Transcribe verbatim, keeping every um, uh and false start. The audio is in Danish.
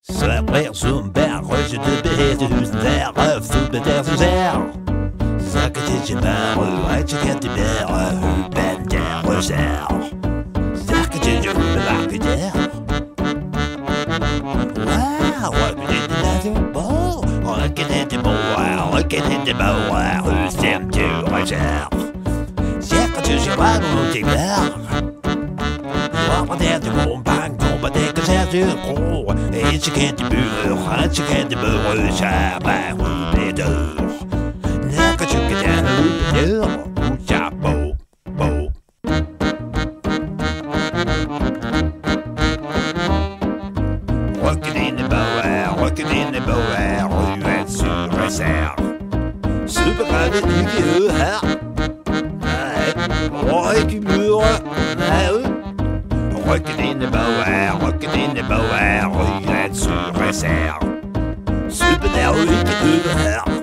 Så brer som bær, røsset på hestehusen der, røftet med der som sær. Så kan det ikke være, rigtig kan det være, høband der røsser. Så kan det ikke være, der. Wow, røbben i den der til bog, røkken i den bog, røkken i den bog, høstem til røsser. Så kan det ikke være, noget til der. Kommer der til rumbank, kommer der kan tage til ro. Ikke kan de bøger, ikke kan de bøger, så er bare hovedet dør. Når kan tykke der ned, så bo, bo. Rykken ind i bog, rykken ind i bog, rygen syre sær. Supergrædet ikke ud her. Nej, rykken møder, nej. Rykken ind i bog, rykken ind i bog, rygen syre sær. Suppen er jo ikke ude her.